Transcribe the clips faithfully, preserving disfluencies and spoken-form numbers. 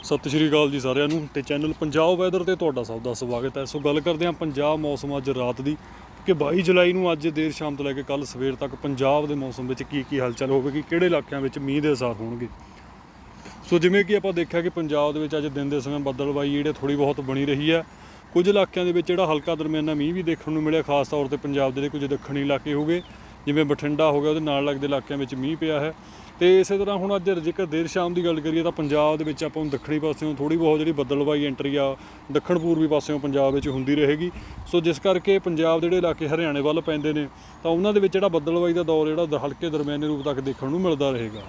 सत श्री अकाल जी सारिਆਂ ਨੂੰ ਤੇ ਚੈਨਲ ਪੰਜਾਬ ਵੈਦਰ ਤੇ ਤੁਹਾਡਾ ਸਭ ਦਾ ਸਵਾਗਤ ਹੈ। ਸੋ ਗੱਲ ਕਰਦੇ ਹਾਂ ਪੰਜਾਬ ਮੌਸਮ ਅੱਜ ਰਾਤ ਦੀ ਕਿ ਬਾਈ ਜੁਲਾਈ ਨੂੰ ਅੱਜ ਦੇਰ ਸ਼ਾਮ ਤੋਂ ਲੈ ਕੇ ਕੱਲ ਸਵੇਰ ਤੱਕ ਪੰਜਾਬ ਦੇ ਮੌਸਮ ਵਿੱਚ ਕੀ ਕੀ ਹਲਚਲ ਹੋਵੇਗੀ, ਕਿਹੜੇ ਇਲਾਕਿਆਂ ਵਿੱਚ ਮੀਂਹ ਦੇ ਅਸਰ ਹੋਣਗੇ। ਸੋ ਜਿਵੇਂ ਕਿ ਆਪਾਂ ਦੇਖਿਆ ਕਿ ਪੰਜਾਬ ਦੇ ਵਿੱਚ ਅੱਜ ਦਿਨ ਦੇ ਸਮੇਂ ਬੱਦਲਬਾਈ ਜਿਹੜੇ ਥੋੜੀ ਬਹੁਤ ਬਣੀ ਰਹੀ ਹੈ। ਕੁਝ ਇਲਾਕਿਆਂ ਦੇ ਵਿੱਚ ਜਿਹੜਾ ਹਲਕਾ ਦਰਮਿਆਨਾ ਮੀਂਹ ਵੀ ਦੇਖਣ ਨੂੰ ਮਿਲਿਆ, ਖਾਸ ਤੌਰ ਤੇ ਪੰਜਾਬ ਦੇ ਕੁਝ ਦੱਖਣੀ ਇਲਾਕੇ ਹੋ ਗਏ ਜਿਵੇਂ ਬਠਿੰਡਾ ਹੋ ਗਿਆ, ਉਹਦੇ ਨਾਲ ਲੱਗਦੇ ਇਲਾਕਿਆਂ ਵਿੱਚ ਮੀਂਹ ਪਿਆ ਹੈ। ਤੇ ਇਸੇ ਤਰ੍ਹਾਂ ਹੁਣ ਅੱਜ ਜੇਕਰ ਦੇਰ ਸ਼ਾਮ ਦੀ ਗੱਲ ਕਰੀਏ ਤਾਂ ਪੰਜਾਬ ਦੇ ਵਿੱਚ ਆਪਾਂ ਨੂੰ ਦੱਖਣੀ ਪਾਸਿਓਂ ਥੋੜ੍ਹੀ ਬਹੁਤ ਜਿਹੜੀ ਬੱਦਲਬਾਈ ਐਂਟਰੀ ਆ ਦੱਖਣ ਪੂਰਬੀ ਪਾਸਿਓਂ ਪੰਜਾਬ ਵਿੱਚ ਹੁੰਦੀ ਰਹੇਗੀ। ਸੋ ਜਿਸ ਕਰਕੇ ਪੰਜਾਬ ਦੇ ਜਿਹੜੇ ਇਲਾਕੇ ਹਰਿਆਣੇ ਵੱਲ ਪੈਂਦੇ ਨੇ ਤਾਂ ਉਹਨਾਂ ਦੇ ਵਿੱਚ ਜਿਹੜਾ ਬੱਦਲਬਾਈ ਦਾ ਦੌਰ ਜਿਹੜਾ ਹਲਕੇ ਦਰਮਿਆਨੇ ਰੂਪ ਤੱਕ ਦੇਖਣ ਨੂੰ ਮਿਲਦਾ ਰਹੇਗਾ।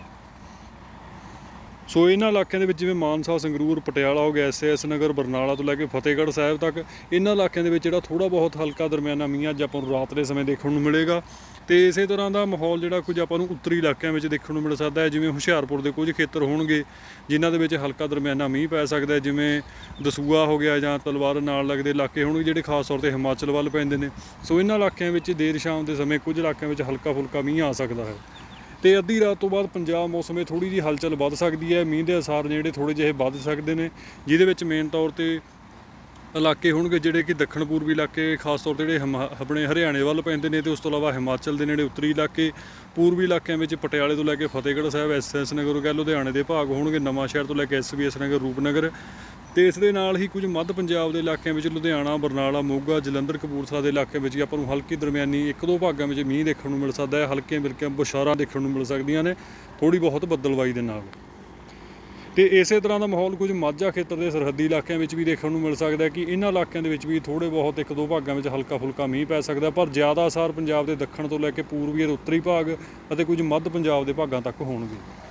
ਸੋ ਇਹਨਾਂ ਇਲਾਕਿਆਂ ਦੇ ਵਿੱਚ ਜਿਵੇਂ ਮਾਨਸਾ, ਸੰਗਰੂਰ, ਪਟਿਆਲਾ ਹੋ ਗਿਆ, ਐਸ ਐਸ ਨਗਰ, ਬਰਨਾਲਾ ਤੋਂ ਲੈ ਕੇ ਫਤਿਹਗੜ੍ਹ ਸਾਹਿਬ ਤੱਕ ਇਹਨਾਂ ਇਲਾਕਿਆਂ ਦੇ ਵਿੱਚ ਜਿਹੜਾ ਥੋੜ੍ਹਾ ਬਹੁਤ ਹਲਕਾ ਦਰਮਿਆਨਾ ਮੀਂਹ ਅੱਜ ਆਪਾਂ ਨੂੰ ਰਾਤ ਦੇ ਸਮੇਂ ਦੇਖਣ ਨੂੰ ਮਿਲੇਗਾ। ਤੇ ਇਸੇ ਤਰ੍ਹਾਂ ਦਾ ਮਾਹੌਲ ਜਿਹੜਾ ਕੁਝ ਆਪਾਂ ਨੂੰ ਉੱਤਰੀ ਇਲਾਕਿਆਂ ਵਿੱਚ ਦੇਖਣ ਨੂੰ ਮਿਲ ਸਕਦਾ ਹੈ, ਜਿਵੇਂ ਹੁਸ਼ਿਆਰਪੁਰ ਦੇ ਕੁਝ ਖੇਤਰ ਹੋਣਗੇ ਜਿਨ੍ਹਾਂ ਦੇ ਵਿੱਚ ਹਲਕਾ ਦਰਮਿਆਨਾ ਮੀਂਹ ਪੈ ਸਕਦਾ ਹੈ, ਜਿਵੇਂ ਦਸੂਆ ਹੋ ਗਿਆ ਜਾਂ ਤਲਵਾਰ ਨਾਲ ਲੱਗਦੇ ਇਲਾਕੇ ਹੋਣਗੇ ਜਿਹੜੇ ਖਾਸ ਤੌਰ 'ਤੇ ਹਿਮਾਚਲ ਵੱਲ ਪੈਂਦੇ ਨੇ। ਸੋ ਇਹਨਾਂ ਇਲਾਕਿਆਂ ਵਿੱਚ ਦੇਰ ਸ਼ਾਮ ਦੇ ਸਮੇਂ ਕੁਝ ਇਲਾਕਿਆਂ ਵਿੱਚ ਹਲਕਾ ਫੁਲਕਾ ਮੀਂਹ ਆ ਸਕਦਾ ਹੈ। ਤੇ ਅੱਧੀ ਰਾਤ ਤੋਂ ਬਾਅਦ ਪੰਜਾਬ ਮੌਸਮ 'ਚ ਥੋੜ੍ਹੀ ਜਿਹੀ ਹਲਚਲ ਵੱਧ ਸਕਦੀ ਹੈ, ਮੀਂਹ ਦੇ ਅਸਾਰ ਨੇ ਜਿਹੜੇ ਥੋੜ੍ਹੇ ਜਿਹੇ ਵੱਧ ਸਕਦੇ ਨੇ, ਜਿਹਦੇ ਵਿੱਚ ਮੇਨ ਤੌਰ 'ਤੇ ਇਲਾਕੇ ਹੋਣਗੇ ਜਿਹੜੇ ਕਿ ਦੱਖਣ ਪੂਰਬੀ ਇਲਾਕੇ, ਖਾਸ ਤੌਰ 'ਤੇ ਜਿਹੜੇ ਹਮ ਆਪਣੇ ਹਰਿਆਣੇ ਵੱਲ ਪੈਂਦੇ ਨੇ, ਅਤੇ ਉਸ ਤੋਂ ਇਲਾਵਾ ਹਿਮਾਚਲ ਦੇ ਨੇੜੇ ਉੱਤਰੀ ਇਲਾਕੇ, ਪੂਰਬੀ ਇਲਾਕਿਆਂ ਵਿੱਚ ਪਟਿਆਲੇ ਤੋਂ ਲੈ ਕੇ ਫਤਿਹਗੜ੍ਹ ਸਾਹਿਬ, ਐਸ ਐਸ ਨਗਰ ਕਹਿ ਲੁਧਿਆਣੇ ਦੇ ਭਾਗ ਹੋਣਗੇ, ਨਵਾਂ ਸ਼ਹਿਰ ਤੋਂ ਲੈ ਕੇ S B S Nagar, Rupnagar, ਅਤੇ ਇਸ ਦੇ ਨਾਲ ਹੀ ਕੁਝ ਮੱਧ ਪੰਜਾਬ ਦੇ ਇਲਾਕਿਆਂ ਵਿੱਚ ਲੁਧਿਆਣਾ, ਬਰਨਾਲਾ, ਮੋਗਾ, ਜਲੰਧਰ, ਕਪੂਰਥਲਾ ਦੇ ਇਲਾਕਿਆਂ ਵਿੱਚ ਆਪਾਂ ਨੂੰ ਹਲਕੀ ਦਰਮਿਆਨੀ ਇੱਕ ਦੋ ਭਾਗਾਂ ਵਿੱਚ ਮੀਂਹ ਦੇਖਣ ਨੂੰ ਮਿਲ ਸਕਦਾ ਹੈ। ਹਲਕੀਆਂ ਮਿਲਕੀਆਂ ਬੁਛਾਰਾਂ ਦੇਖਣ ਨੂੰ ਮਿਲ ਸਕਦੀਆਂ ਨੇ ਥੋੜ੍ਹੀ ਬਹੁਤ ਬੱਦਲਬਾਈ ਦੇ ਨਾਲ। ਤੇ ਇਸੇ ਤਰ੍ਹਾਂ ਦਾ ਮਾਹੌਲ ਕੁਝ ਮਾਝਾ ਖੇਤਰ ਦੇ ਸਰਹੱਦੀ ਇਲਾਕਿਆਂ ਵਿੱਚ ਵੀ ਦੇਖਣ ਨੂੰ ਮਿਲ ਸਕਦਾ ਹੈ ਕਿ ਇਹਨਾਂ ਇਲਾਕਿਆਂ ਦੇ ਵਿੱਚ ਵੀ ਥੋੜ੍ਹੇ ਬਹੁਤ ਇੱਕ ਦੋ ਭਾਗਾਂ ਵਿੱਚ ਹਲਕਾ ਫੁਲਕਾ ਮੀਂਹ ਪੈ ਸਕਦਾ, ਪਰ ਜ਼ਿਆਦਾ ਅਸਾਰ ਪੰਜਾਬ ਦੇ ਦੱਖਣ ਤੋਂ ਲੈ ਕੇ ਪੂਰਬੀ ਅਤੇ ਉੱਤਰੀ ਭਾਗ ਅਤੇ ਕੁਝ ਮੱਧ ਪੰਜਾਬ ਦੇ ਭਾਗਾਂ ਤੱਕ ਹੋਣਗੇ।